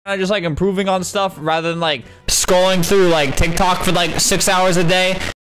just like improving on stuff rather than like scrolling through like TikTok for like 6 hours a day.